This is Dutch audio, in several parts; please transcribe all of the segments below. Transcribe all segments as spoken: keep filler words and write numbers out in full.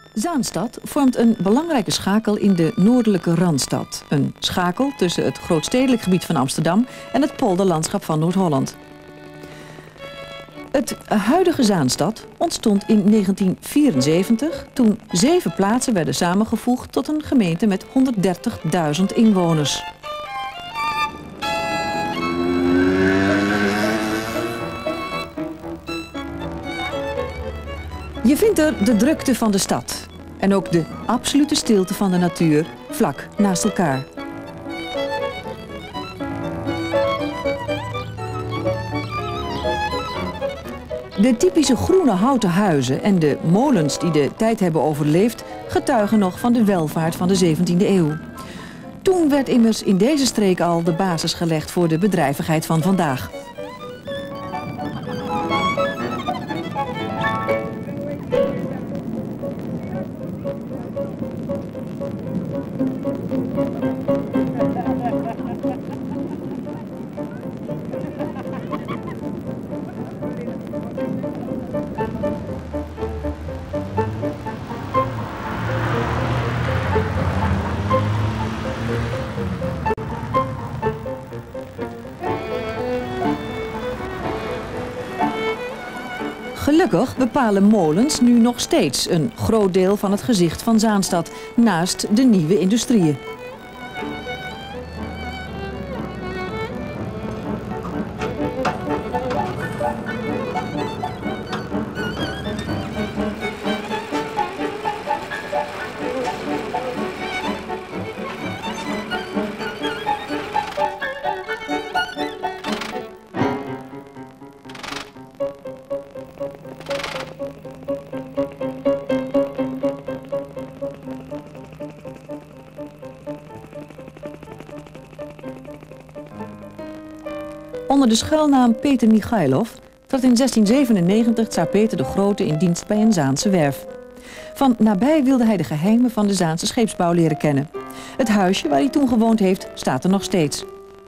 Zaanstad vormt een belangrijke schakel in de noordelijke Randstad. Een schakel tussen het grootstedelijk gebied van Amsterdam en het polderlandschap van Noord-Holland. Het huidige Zaanstad ontstond in negentien vierenzeventig... toen zeven plaatsen werden samengevoegd tot een gemeente met honderddertigduizend inwoners. Je vindt er de drukte van de stad en ook de absolute stilte van de natuur vlak naast elkaar. De typische groene houten huizen en de molens die de tijd hebben overleefd getuigen nog van de welvaart van de zeventiende eeuw. Toen werd immers in deze streek al de basis gelegd voor de bedrijvigheid van vandaag. Gelukkig bepalen molens nu nog steeds een groot deel van het gezicht van Zaanstad, naast de nieuwe industrieën. Onder de schuilnaam Peter Michailov trad in zestien zevenennegentig tsaar Peter de Grote in dienst bij een Zaanse werf. Van nabij wilde hij de geheimen van de Zaanse scheepsbouw leren kennen. Het huisje waar hij toen gewoond heeft staat er nog steeds.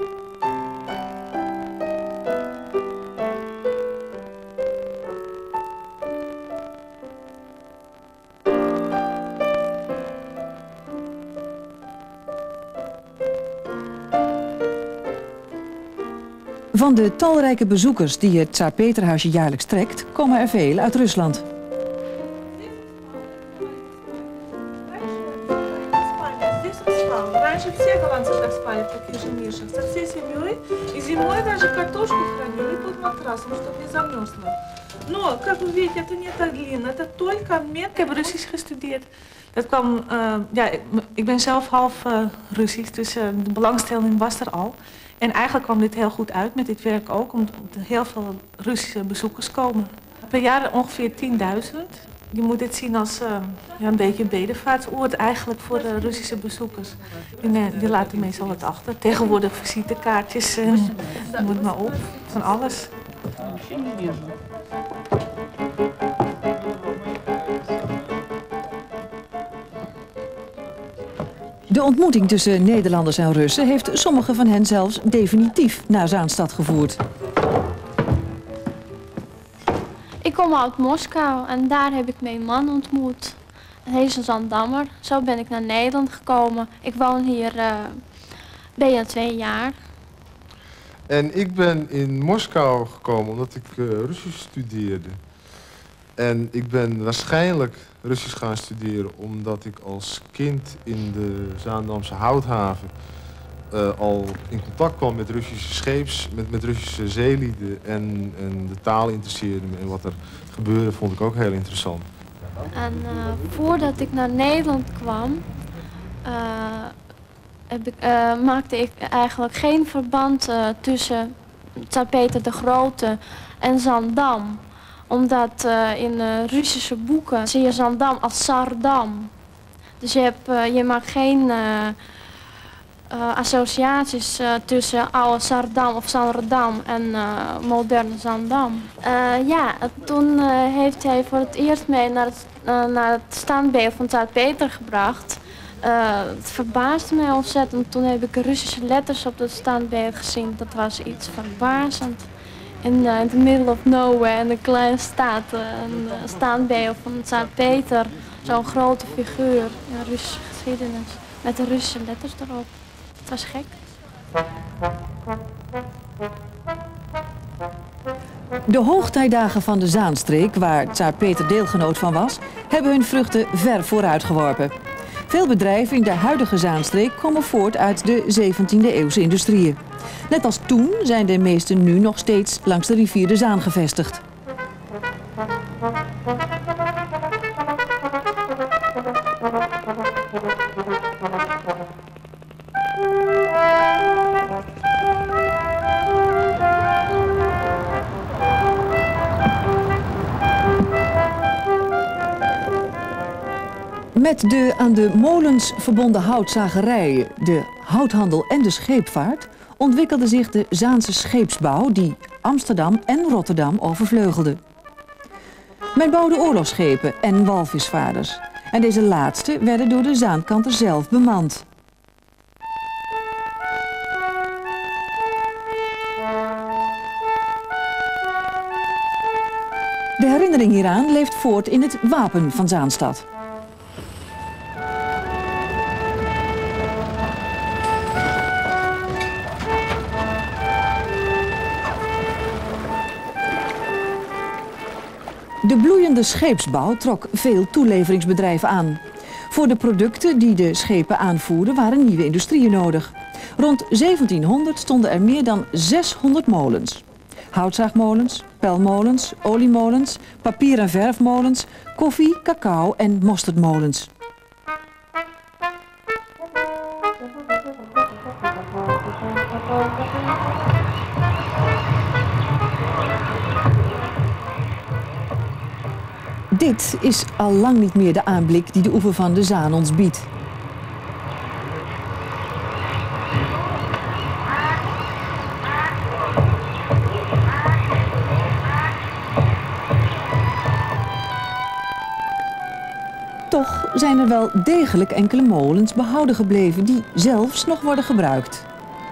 Van de talrijke bezoekers die het Tsaar Peterhuisje jaarlijks trekt, komen er veel uit Rusland. Ik heb Russisch gestudeerd. Dat kwam, uh, ja, ik ben zelf half uh, Russisch, dus uh, de belangstelling was er al. En eigenlijk kwam dit heel goed uit met dit werk ook, omdat er heel veel Russische bezoekers komen. Per jaar ongeveer tienduizend. Je moet dit zien als uh, ja, een beetje een bedevaartsoord eigenlijk voor de Russische bezoekers. En, uh, die laten meestal wat achter. Tegenwoordig visitekaartjes, uh, moet maar op, van alles. De ontmoeting tussen Nederlanders en Russen heeft sommigen van hen zelfs definitief naar Zaanstad gevoerd. Ik kom uit Moskou en daar heb ik mijn man ontmoet. Hij is een Zaandammer. Zo ben ik naar Nederland gekomen. Ik woon hier uh, bijna twee jaar. En ik ben in Moskou gekomen omdat ik uh, Russisch studeerde. En ik ben waarschijnlijk Russisch gaan studeren omdat ik als kind in de Zaandamse Houthaven uh, al in contact kwam met Russische scheeps, met, met Russische zeelieden en, en de taal interesseerde me en wat er gebeurde vond ik ook heel interessant. En uh, voordat ik naar Nederland kwam, uh, heb ik, uh, maakte ik eigenlijk geen verband uh, tussen Tsaar Peter de Grote en Zaandam. Omdat uh, in uh, Russische boeken zie je Zaandam als Tsardam. Dus je, hebt, uh, je maakt geen uh, uh, associaties uh, tussen oude Tsardam of Zaandam en uh, moderne Zaandam. Uh, ja, toen uh, heeft hij voor het eerst mee naar het, uh, naar het standbeeld van Tsaar Peter gebracht. Uh, het verbaasde mij ontzettend. Toen heb ik Russische letters op het standbeeld gezien. Dat was iets verbazend. in, uh, in the middle of nowhere, in een kleine stad, uh, een uh, standbeeld van Tsaar Peter. Zo'n grote figuur in de Russische geschiedenis, met de Russische letters erop. Het was gek. De hoogtijdagen van de Zaanstreek, waar Tsaar Peter deelgenoot van was, hebben hun vruchten ver vooruitgeworpen. Veel bedrijven in de huidige Zaanstreek komen voort uit de zeventiende eeuwse industrieën. Net als toen zijn de meeste nu nog steeds langs de rivier de Zaan gevestigd. Met de aan de molens verbonden houtzagerijen, de houthandel en de scheepvaart ontwikkelde zich de Zaanse scheepsbouw die Amsterdam en Rotterdam overvleugelde. Men bouwde oorlogsschepen en walvisvaarders. En deze laatste werden door de Zaankanter zelf bemand. De herinnering hieraan leeft voort in het wapen van Zaanstad. De bloeiende scheepsbouw trok veel toeleveringsbedrijven aan. Voor de producten die de schepen aanvoerden waren nieuwe industrieën nodig. Rond zeventienhonderd stonden er meer dan zeshonderd molens. Houtzaagmolens, pelmolens, oliemolens, papier- en verfmolens, koffie, cacao en mosterdmolens. Dit is al lang niet meer de aanblik die de oever van de Zaan ons biedt. Toch zijn er wel degelijk enkele molens behouden gebleven die zelfs nog worden gebruikt.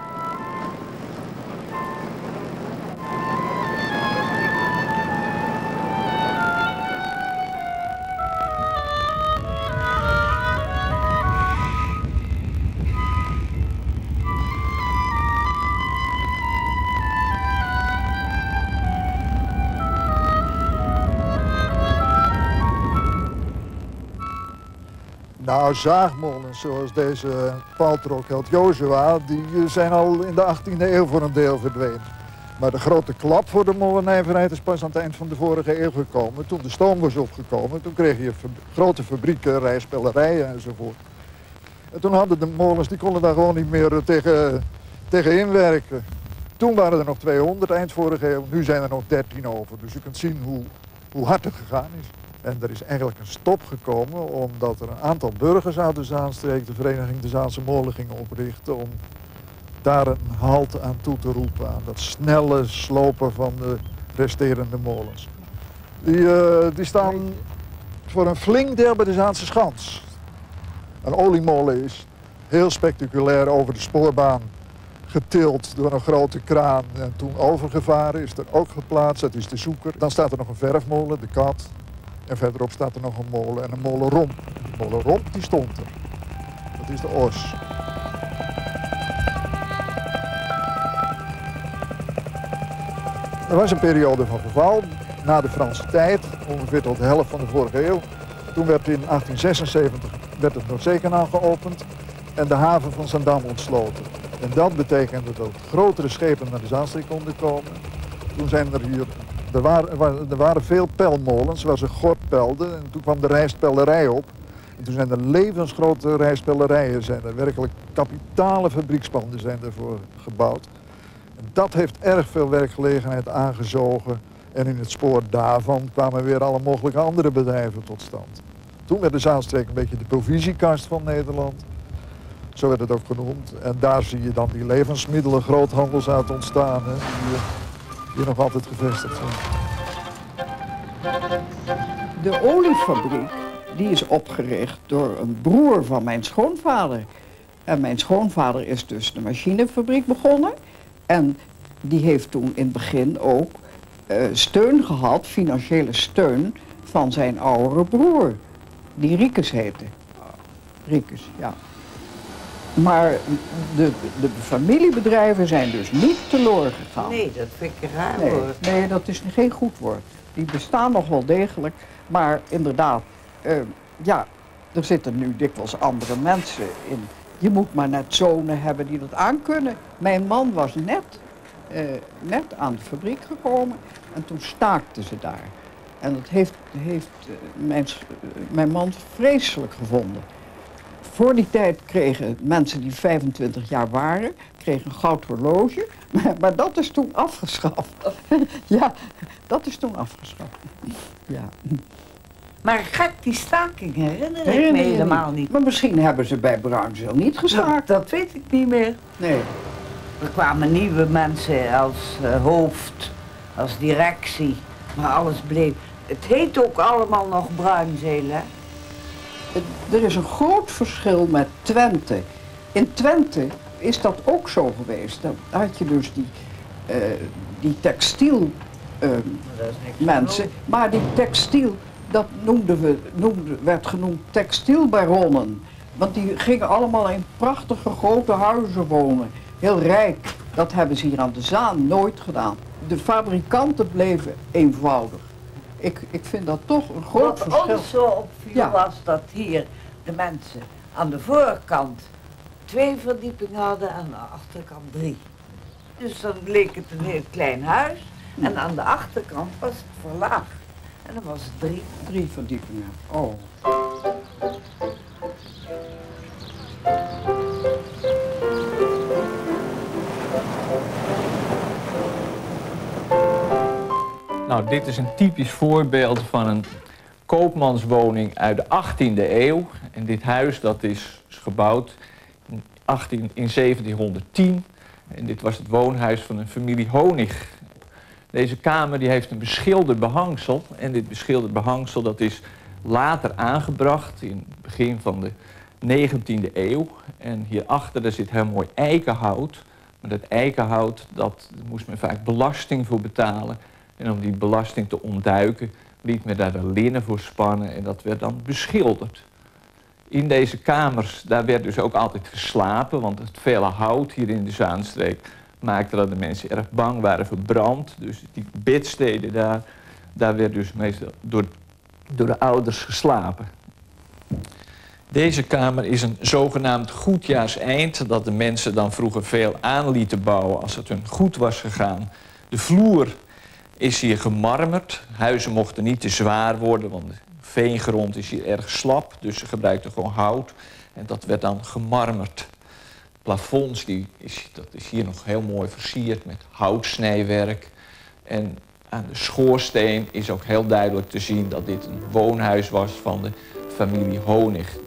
Nou, zaagmolens zoals deze paltrokheld Jozua, die zijn al in de achttiende eeuw voor een deel verdwenen. Maar de grote klap voor de molenijverheid is pas aan het eind van de vorige eeuw gekomen. Toen de stoom was opgekomen, toen kreeg je grote fabrieken, rijspellerijen enzovoort. En toen hadden de molens, die konden daar gewoon niet meer tegen, tegen inwerken. Toen waren er nog tweehonderd eind vorige eeuw, nu zijn er nog dertien over. Dus je kunt zien hoe, hoe hard het gegaan is. En er is eigenlijk een stop gekomen omdat er een aantal burgers uit de Zaanstreek de vereniging de Zaanse Molen gingen oprichten om daar een halt aan toe te roepen, aan dat snelle slopen van de resterende molens. Die, uh, die staan voor een flink deel bij de Zaanse Schans. Een oliemolen is heel spectaculair over de spoorbaan getild door een grote kraan en toen overgevaren, is er ook geplaatst, dat is de Zoeker. Dan staat er nog een verfmolen, de Kat. En verderop staat er nog een molen en een molenromp. De molenromp die stond er. Dat is de Os. Er was een periode van verval na de Franse tijd, ongeveer tot de helft van de vorige eeuw. Toen werd in achttien zesenzeventig werd het Noordzeekanaal geopend en de haven van Zaandam ontsloten. En dat betekende dat grotere schepen naar de Zaanstreek konden komen. Toen zijn er hier... Er waren, er waren veel pelmolens waar ze gort pelden en toen kwam de rijstpellerij op. En toen zijn er levensgrote rijstpellerijen, zijn er werkelijk kapitale fabriekspanden zijn ervoor gebouwd. En dat heeft erg veel werkgelegenheid aangezogen en in het spoor daarvan kwamen weer alle mogelijke andere bedrijven tot stand. Toen werd de Zaanstreek een beetje de provisiekast van Nederland, zo werd het ook genoemd. En daar zie je dan die levensmiddelen groothandels uit ontstaan. Hè, die, die nog altijd gevestigd zijn. De oliefabriek die is opgericht door een broer van mijn schoonvader. En mijn schoonvader is dus de machinefabriek begonnen. En die heeft toen in het begin ook uh, steun gehad, financiële steun, van zijn oudere broer, die Riekes heette. Riekes, ja. Maar de, de familiebedrijven zijn dus niet teloor gegaan. Nee, dat vind ik een raar nee, woord. Nee, dat is geen goed woord. Die bestaan nog wel degelijk, maar inderdaad, uh, ja, er zitten nu dikwijls andere mensen in. Je moet maar net zonen hebben die dat aankunnen. Mijn man was net, uh, net aan de fabriek gekomen en toen staakten ze daar. En dat heeft, heeft uh, mijn, uh, mijn man vreselijk gevonden. Voor die tijd kregen mensen die vijfentwintig jaar waren, kregen een goud horloge, maar, maar dat is toen afgeschaft. Ja, dat is toen afgeschaft. Ja. Maar gek, die staking herinner, herinner ik me helemaal niet. niet. Maar misschien hebben ze bij Bruinzeel niet gestaakt. Dat, dat weet ik niet meer. Nee. Er kwamen nieuwe mensen als uh, hoofd, als directie, maar alles bleef. Het heet ook allemaal nog Bruinzeel, hè? Er is een groot verschil met Twente. In Twente is dat ook zo geweest. Dan had je dus die, uh, die textiel uh, mensen, maar die textiel, dat noemden we, noemden, werd genoemd textielbaronnen. Want die gingen allemaal in prachtige grote huizen wonen, heel rijk. Dat hebben ze hier aan de Zaan nooit gedaan. De fabrikanten bleven eenvoudig. Ik, ik vind dat toch een groot Wat verschil. Wat ons zo opviel ja. was dat hier de mensen aan de voorkant twee verdiepingen hadden en aan de achterkant drie. Dus dan leek het een heel klein huis en aan de achterkant was het verlaagd. En dan was het drie. Drie verdiepingen. Oh. Nou, dit is een typisch voorbeeld van een koopmanswoning uit de achttiende eeuw. En dit huis dat is gebouwd in, achttien, in zeventienhonderdtien. En dit was het woonhuis van een familie Honig. Deze kamer die heeft een beschilderd behangsel. En dit beschilderd behangsel dat is later aangebracht in het begin van de negentiende eeuw. En hierachter daar zit heel mooi eikenhout. Maar dat eikenhout, dat, daar moest men vaak belasting voor betalen. En om die belasting te ontduiken, liet men daar de linnen voor spannen en dat werd dan beschilderd. In deze kamers, daar werd dus ook altijd geslapen, want het vele hout hier in de Zaanstreek maakte dat de mensen erg bang waren voor brand. Dus die bedsteden daar, daar werd dus meestal door, door de ouders geslapen. Deze kamer is een zogenaamd goedjaarseind, dat de mensen dan vroeger veel aan lieten bouwen als het hun goed was gegaan. De vloer is hier gemarmerd. Huizen mochten niet te zwaar worden, want de veengrond is hier erg slap. Dus ze gebruikten gewoon hout. En dat werd dan gemarmerd. Plafonds, die is, dat is hier nog heel mooi versierd met houtsnijwerk. En aan de schoorsteen is ook heel duidelijk te zien dat dit een woonhuis was van de familie Honig.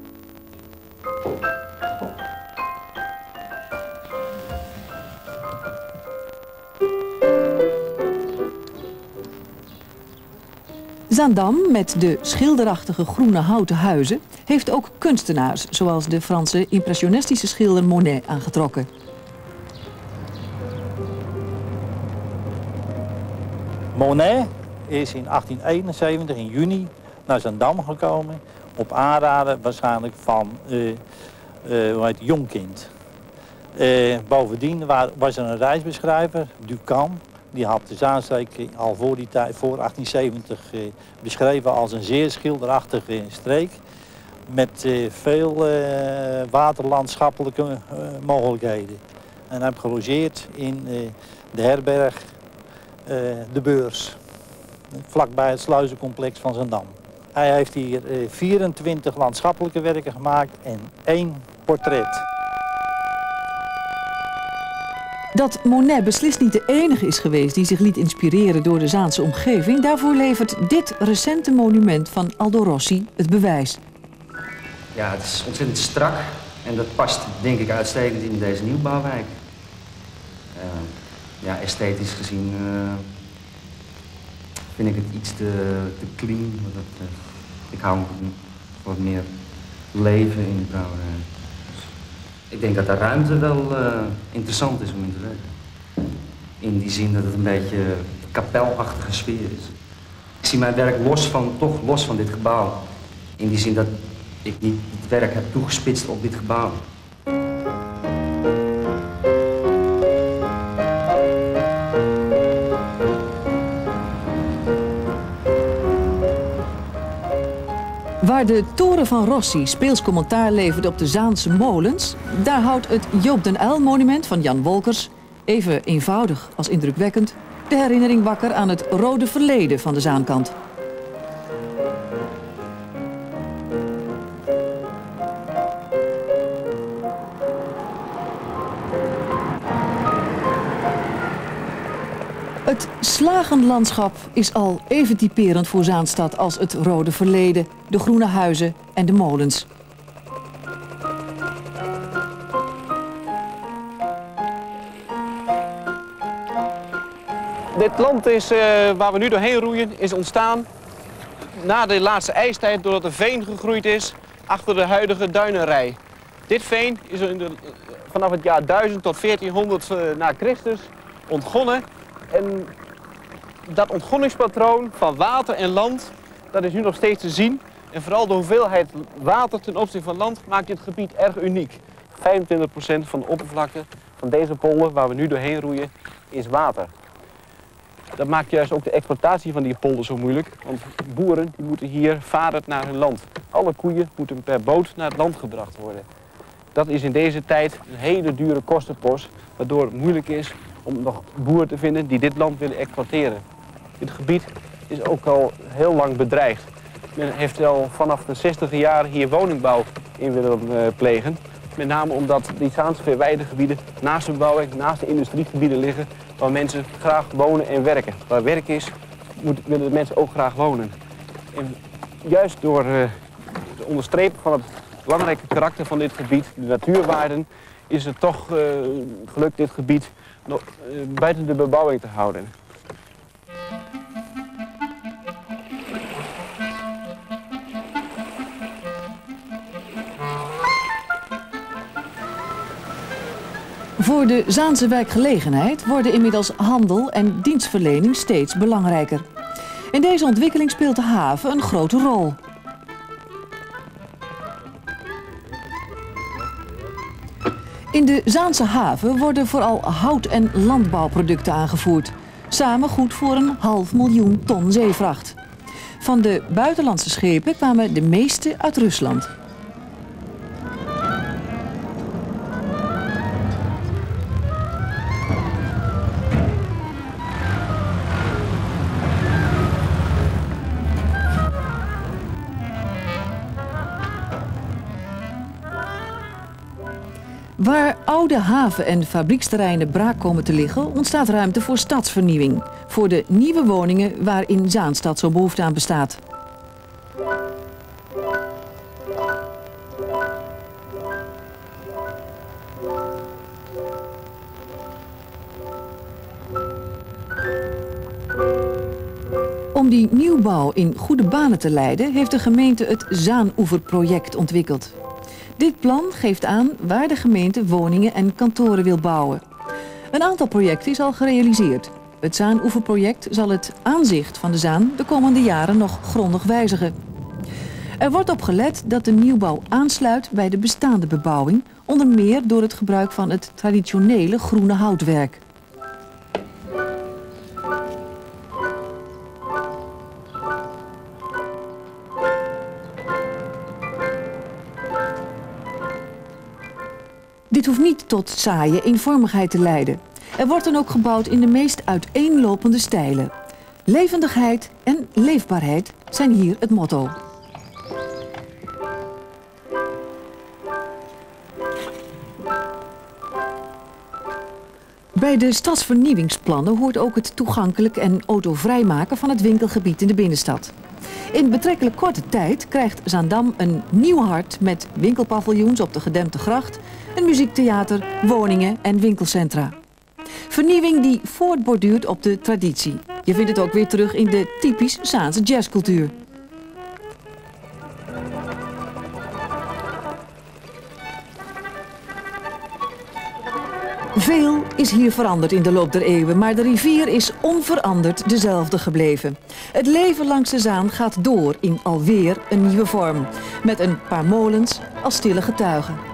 Zaandam, met de schilderachtige groene houten huizen, heeft ook kunstenaars, zoals de Franse impressionistische schilder Monet, aangetrokken. Monet is in achttien eenenzeventig, in juni, naar Zaandam gekomen, op aanraden waarschijnlijk van uh, uh, hoe heet, Jonkind. Uh, bovendien was er een reisbeschrijver, Ducamp. Die had de Zaanstreek al voor, die tijd, voor achttien zeventig eh, beschreven als een zeer schilderachtige streek. Met eh, veel eh, waterlandschappelijke eh, mogelijkheden. En hij heeft gelogeerd in eh, de herberg eh, De Beurs. Vlakbij het sluizencomplex van Zaandam. Hij heeft hier eh, vierentwintig landschappelijke werken gemaakt en één portret. Dat Monet beslist niet de enige is geweest die zich liet inspireren door de Zaanse omgeving, daarvoor levert dit recente monument van Aldo Rossi het bewijs. Ja, het is ontzettend strak en dat past denk ik uitstekend in deze nieuwbouwwijk. Uh, ja, esthetisch gezien uh, vind ik het iets te, te clean. Dat, uh, ik hou wat meer leven in de brouwerij. Ik denk dat de ruimte wel uh, interessant is om in te werken. In die zin dat het een beetje kapelachtige sfeer is. Ik zie mijn werk los van, toch los van dit gebouw. In die zin dat ik niet het werk heb toegespitst op dit gebouw. Waar de toren van Rossi speels commentaar leverde op de Zaanse molens, daar houdt het Joop den Uyl monument van Jan Wolkers, even eenvoudig als indrukwekkend, de herinnering wakker aan het rode verleden van de Zaankant. Het slagenlandschap is al even typerend voor Zaanstad als het rode verleden, de groene huizen en de molens. Dit land is, uh, waar we nu doorheen roeien, is ontstaan na de laatste ijstijd doordat er veen gegroeid is achter de huidige duinenrij. Dit veen is in de, vanaf het jaar duizend tot veertienhonderd uh, na Christus ontgonnen. En dat ontgonningspatroon van water en land, dat is nu nog steeds te zien. En vooral de hoeveelheid water ten opzichte van land maakt dit gebied erg uniek. vijfentwintig procent van de oppervlakte van deze polder waar we nu doorheen roeien is water. Dat maakt juist ook de exploitatie van die polder zo moeilijk. Want boeren die moeten hier varend naar hun land. Alle koeien moeten per boot naar het land gebracht worden. Dat is in deze tijd een hele dure kostenpost, waardoor het moeilijk is om nog boeren te vinden die dit land willen exploiteren. Dit gebied is ook al heel lang bedreigd. Men heeft al vanaf de zestiger jaren hier woningbouw in willen uh, plegen. Met name omdat die Zaanse verwijdergebieden naast de bebouwing, naast de industriegebieden liggen, waar mensen graag wonen en werken. Waar werk is, moet, willen de mensen ook graag wonen. En juist door uh, het onderstrepen van het belangrijke karakter van dit gebied, de natuurwaarden, is het toch uh, gelukt dit gebied nog, uh, buiten de bebouwing te houden. Voor de Zaanse werkgelegenheid worden inmiddels handel en dienstverlening steeds belangrijker. In deze ontwikkeling speelt de haven een grote rol. In de Zaanse haven worden vooral hout- en landbouwproducten aangevoerd. Samen goed voor een half miljoen ton zeevracht. Van de buitenlandse schepen kwamen de meeste uit Rusland. Waar oude haven- en fabrieksterreinen braak komen te liggen, ontstaat ruimte voor stadsvernieuwing. Voor de nieuwe woningen waar in Zaanstad zo behoefte aan bestaat. Om die nieuwbouw in goede banen te leiden, heeft de gemeente het Zaanoeverproject ontwikkeld. Dit plan geeft aan waar de gemeente woningen en kantoren wil bouwen. Een aantal projecten is al gerealiseerd. Het Zaanoeverproject zal het aanzicht van de Zaan de komende jaren nog grondig wijzigen. Er wordt op gelet dat de nieuwbouw aansluit bij de bestaande bebouwing, onder meer door het gebruik van het traditionele groene houtwerk. Dit hoeft niet tot saaie eenvormigheid te leiden. Er wordt dan ook gebouwd in de meest uiteenlopende stijlen. Levendigheid en leefbaarheid zijn hier het motto. Bij de stadsvernieuwingsplannen hoort ook het toegankelijk en autovrij maken van het winkelgebied in de binnenstad. In betrekkelijk korte tijd krijgt Zaandam een nieuw hart met winkelpaviljoens op de gedempte gracht, een muziektheater, woningen en winkelcentra. Vernieuwing die voortborduurt op de traditie. Je vindt het ook weer terug in de typisch Zaanse jazzcultuur. Veel is hier veranderd in de loop der eeuwen, maar de rivier is onveranderd dezelfde gebleven. Het leven langs de Zaan gaat door in alweer een nieuwe vorm, met een paar molens als stille getuigen.